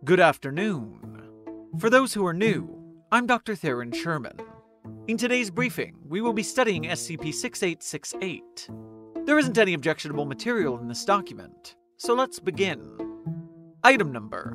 Good afternoon. For those who are new, I'm Dr. TheeSherm. In today's briefing, we will be studying SCP-6868. There isn't any objectionable material in this document, so let's begin. Item number: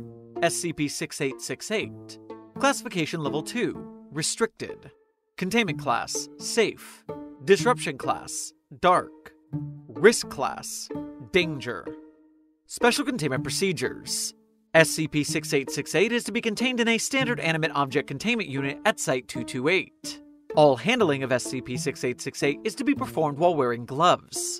SCP-6868. Classification Level 2, Restricted. Containment Class, Safe. Disruption Class, Dark. Risk Class, Danger. Special Containment Procedures. SCP-6868 is to be contained in a standard animate object containment unit at Site-228. All handling of SCP-6868 is to be performed while wearing gloves.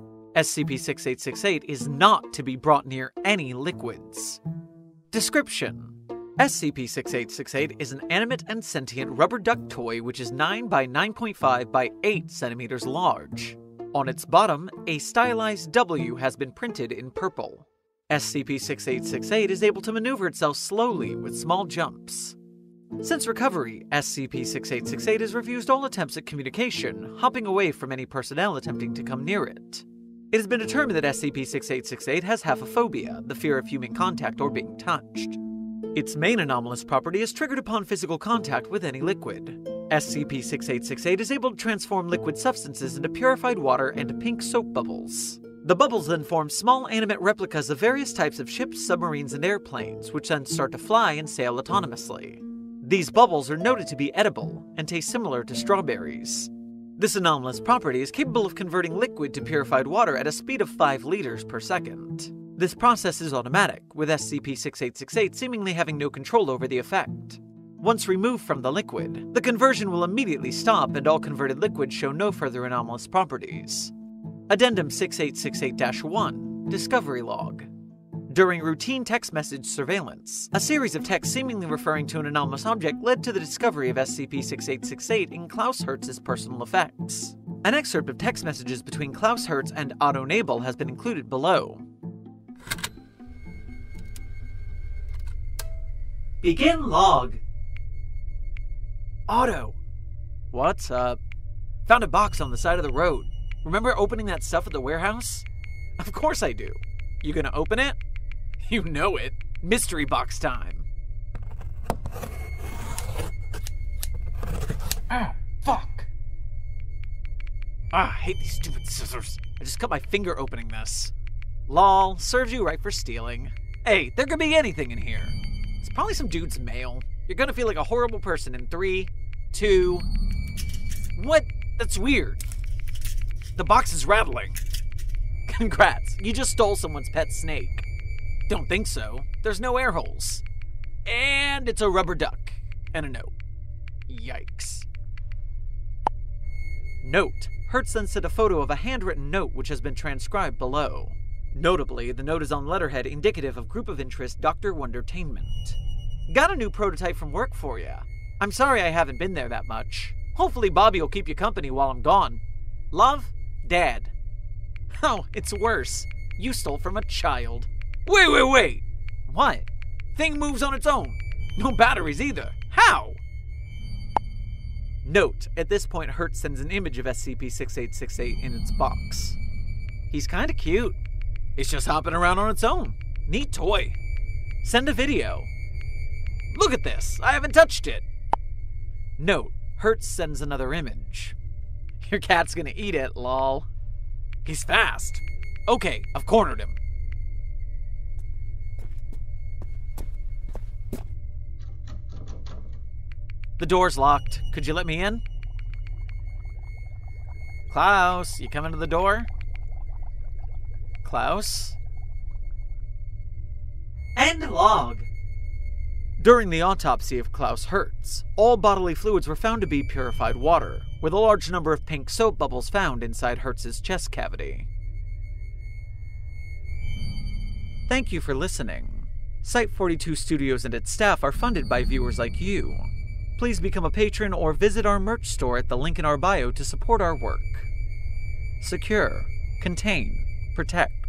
SCP-6868 is not to be brought near any liquids. Description: SCP-6868 is an animate and sentient rubber duck toy which is 9 by 9.5 by 8 centimeters large. On its bottom, a stylized W has been printed in purple. SCP-6868 is able to maneuver itself slowly with small jumps. Since recovery, SCP-6868 has refused all attempts at communication, hopping away from any personnel attempting to come near it. It has been determined that SCP-6868 has haphophobia, the fear of human contact or being touched. Its main anomalous property is triggered upon physical contact with any liquid. SCP-6868 is able to transform liquid substances into purified water and pink soap bubbles. The bubbles then form small animate replicas of various types of ships, submarines, and airplanes, which then start to fly and sail autonomously. These bubbles are noted to be edible and taste similar to strawberries. This anomalous property is capable of converting liquid to purified water at a speed of 5 liters per second. This process is automatic, with SCP-6868 seemingly having no control over the effect. Once removed from the liquid, the conversion will immediately stop and all converted liquids show no further anomalous properties. Addendum 6868-1, Discovery Log. During routine text message surveillance, a series of texts seemingly referring to an anomalous object led to the discovery of SCP-6868 in Klaus Hertz's personal effects. An excerpt of text messages between Klaus Hertz and Otto Nabel has been included below. Begin log. Otto. What's up? Found a box on the side of the road. Remember opening that stuff at the warehouse? Of course I do. You gonna open it? You know it. Mystery box time. Ah, fuck. I hate these stupid scissors. I just cut my finger opening this. Lol, serves you right for stealing. Hey, there could be anything in here. It's probably some dude's mail. You're gonna feel like a horrible person in 3, 2... What? That's weird. The box is rattling. Congrats, you just stole someone's pet snake. Don't think so. There's no air holes. And it's a rubber duck. And a note. Yikes. Note: Hertz then sent a photo of a handwritten note which has been transcribed below. Notably, the note is on letterhead indicative of Group of Interest Dr. Wondertainment. Got a new prototype from work for ya. I'm sorry I haven't been there that much. Hopefully Bobby will keep you company while I'm gone. Love, Dad. Oh, it's worse. You stole from a child. Wait! What? Thing moves on its own. No batteries either. How? Note: at this point Hertz sends an image of SCP-6868 in its box. He's kinda cute. It's just hopping around on its own. Neat toy. Send a video. Look at this. I haven't touched it. Note: Hertz sends another image. Your cat's gonna eat it, lol. He's fast. Okay, I've cornered him. The door's locked. Could you let me in? Klaus, you coming to the door? Klaus? End log. During the autopsy of Klaus Hertz, all bodily fluids were found to be purified water, with a large number of pink soap bubbles found inside Hertz's chest cavity. Thank you for listening. Site-42 Studios and its staff are funded by viewers like you. Please become a patron or visit our merch store at the link in our bio to support our work. Secure, contain, protect.